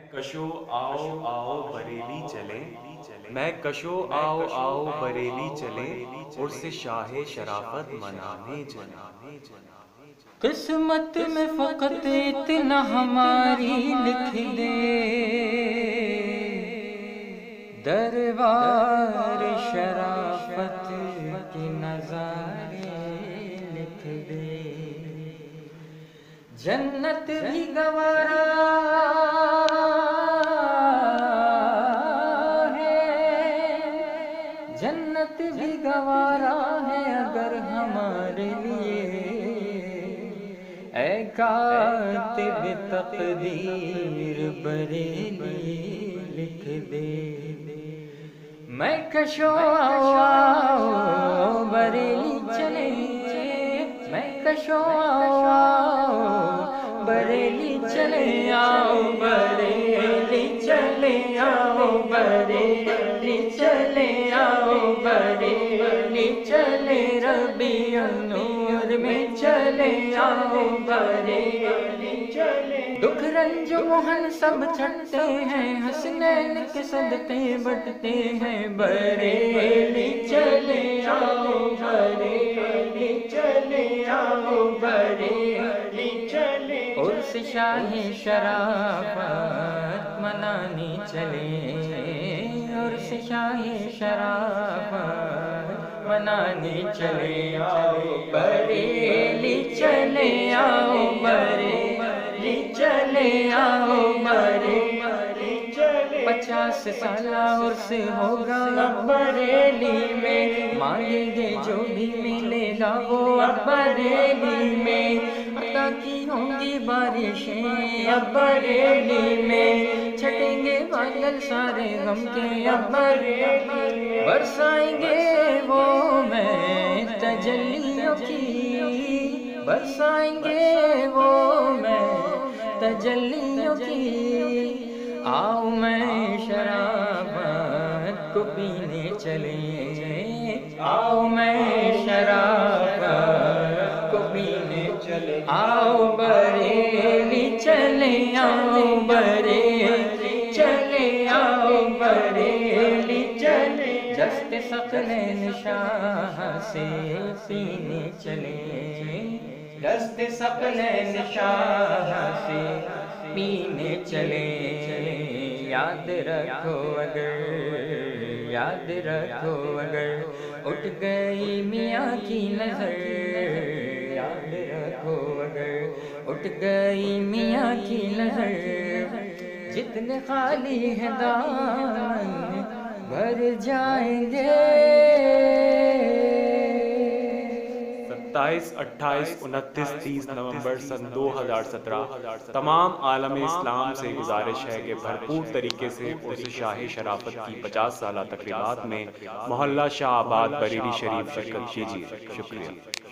کشو آؤ آؤ بریلی چلیں، میں کشو آؤ آؤ بریلی چلیں، عرس شاہ شرافت منانے چلیں۔ قسمت میں فقط اتنا ہماری لکھ دے، دربار شرافت کے نظارے لکھ دے، جنت بھی گوارا جنت بھی گوارا ہے اگر ہمارے لیے، اے کاتب تقدیر بریلی لکھ دے۔ میں کشو آؤ بریلی چلے، میں کشو آؤ بریلی چلے، آؤ بریلی چلے، آؤ بریلی چلے، آؤ بریلی چلے، ربیع النور میں چلے، آؤ بریلی چلے۔ دکھ رنج محن سب چھٹتے ہیں، حسنین کے صدقے بٹتے ہیں، بریلی چلے، آؤ بریلی چلے، آؤ بریلی چلے، عرس شاہ شرافت منانے چلے، عرس شاہ شرافت منانے چلے، آؤ بریلی چلے، آؤ بریلی چلے، آؤ بریلی چلے۔ 50 سالہ عرس ہوگا بریلی میں، مانگیں گے جو بھی ملے گا وہ بریلی میں، عطا کی ہوں گی بارشیں اب بریلی میں، چھٹیں گے بادل سارے غم کے اب بریلی میں، برسائیں گے وہ میں تجلیوں کی، برسائیں گے وہ میں تجلیوں کی، آؤ میں شرافت کو پینے چلیں، آؤ میں شرافت کو پینے چلیں، آؤ بریلی چلے، آؤ بریلی چلے، آؤ بریلی چلے، دست ثقلین شاہ سے پینے چلیں، دست ثقلین شاہ سے پینے چلیں۔ یاد رکھو اگر، یاد رکھو اگر اٹھ گئی میاں کی نظر، یاد رکھو اگر اٹھ گئی میاں کی نظر، جتنے خالی ہے دامن بھر جائیں گے۔ 27، 28، 29، 30 نومبر سن 2017 تمام عالم اسلام سے گزارش ہے کہ بھرپور طریقے سے عرس شاہ شرافت کی 50 سالہ تقریبات میں محلہ شاہ آباد بریلی شریف شرکت کیجیے۔ شکریہ۔